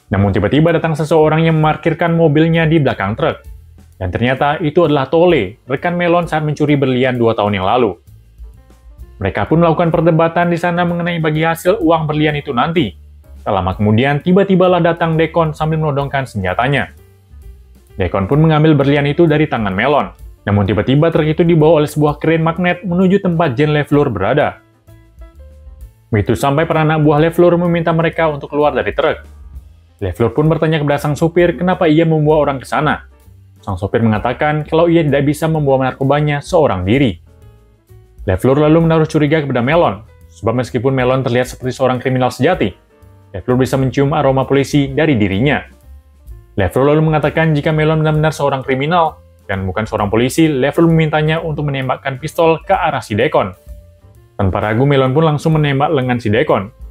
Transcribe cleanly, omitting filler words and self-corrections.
Namun tiba-tiba datang seseorang yang memarkirkan mobilnya di belakang truk. Dan ternyata itu adalah Tole, rekan Melon saat mencuri berlian 2 tahun yang lalu. Mereka pun melakukan perdebatan di sana mengenai bagi hasil uang berlian itu nanti. Tak lama kemudian, tiba-tibalah datang Dekon sambil menodongkan senjatanya. Dekon pun mengambil berlian itu dari tangan Melon. Namun tiba-tiba truk itu dibawa oleh sebuah kren magnet menuju tempat Jean LeFleur berada. Begitu sampai para anak buah LeFleur meminta mereka untuk keluar dari truk. LeFleur pun bertanya kepada sang sopir kenapa ia membawa orang ke sana. Sang sopir mengatakan kalau ia tidak bisa membawa narkobanya seorang diri. LeFleur lalu menaruh curiga kepada Melon, sebab meskipun Melon terlihat seperti seorang kriminal sejati, LeFleur bisa mencium aroma polisi dari dirinya. LeFleur lalu mengatakan jika Melon benar-benar seorang kriminal dan bukan seorang polisi, LeFleur memintanya untuk menembakkan pistol ke arah si Dekon. Tanpa ragu, Melon pun langsung menembak lengan si Dekon.